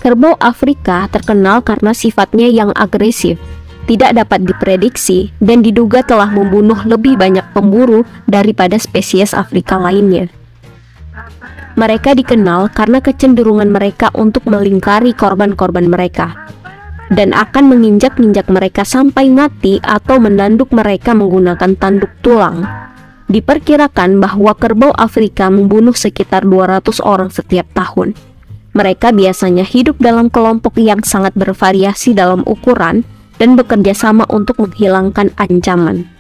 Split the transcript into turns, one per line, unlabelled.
Kerbau Afrika terkenal karena sifatnya yang agresif, tidak dapat diprediksi, dan diduga telah membunuh lebih banyak pemburu daripada spesies Afrika lainnya. Mereka dikenal karena kecenderungan mereka untuk melingkari korban-korban mereka, dan akan menginjak-injak mereka sampai mati atau menanduk mereka menggunakan tanduk tulang. Diperkirakan bahwa kerbau Afrika membunuh sekitar 200 orang setiap tahun. Mereka biasanya hidup dalam kelompok yang sangat bervariasi dalam ukuran dan bekerja sama untuk menghilangkan ancaman.